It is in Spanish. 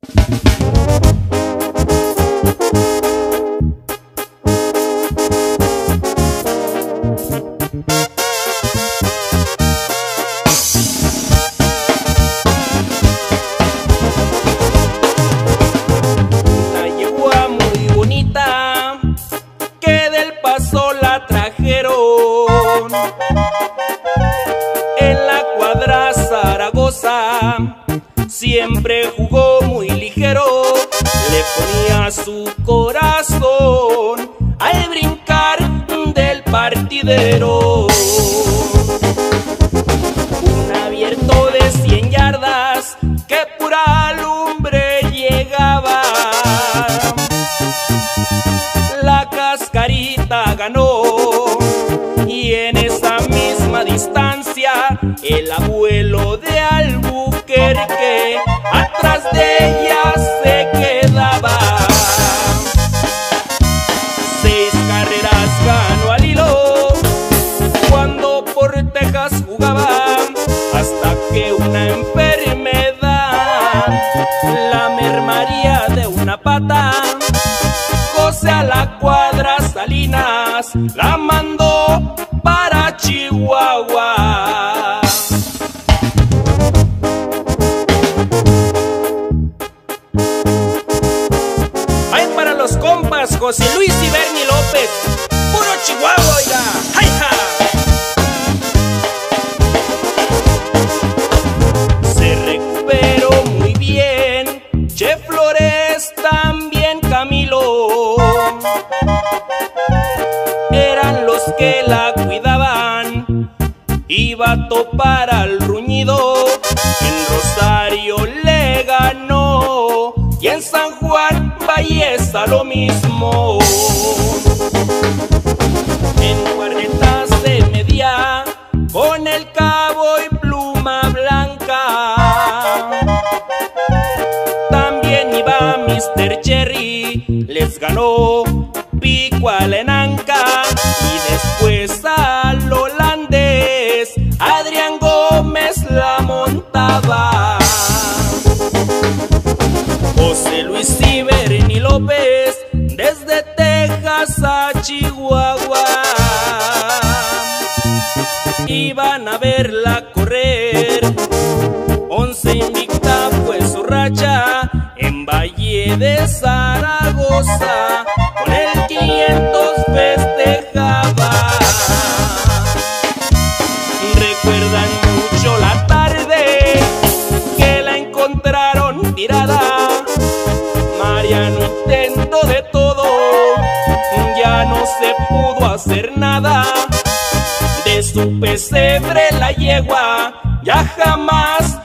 En la cuadra Zaragoza siempre jugó muy ligero, le ponía su corazón al brincar del partidero. Un abierto de 100 yardas que pura lumbre llegaba. La Cascarita ganó y en esa misma distancia el abuelo de Albuquerque atrás de ella se quedaba. 6 carreras ganó al hilo cuando por Texas jugaba, hasta que una enfermedad la mermaría de una pata. José a la cuadra Salinas la mandó para Chihuahua. Ay, para los compas José Luis y Bernie López, puro Chihuahua, oiga. ¡Ay, ja! Se recuperó muy bien Che Flores, también Camilo. Eran los que la cuidaban. Iba a topar al Ruñido, en Rosario le ganó y en San Juan Ballesta lo mismo. En Guarnetas se medía con el Cabo y Pluma Blanca. También iba Mr. Cherry, les ganó Pico a la Enanca, y después al holandés Adrián Gómez la montaba. José Luis y Bernie López desde Texas a Chihuahua iban a verla correr. 11 invicta fue su racha en Valle de Zaragoza, con el 500 festejaba. Recuerdan mucho la tarde que la encontraron tirada. Mariano intentó de todo, ya no se pudo hacer nada. De su pesebre la yegua ya jamás